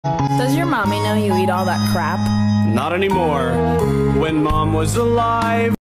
Does your mommy know you eat all that crap? Not anymore. When Mom was alive.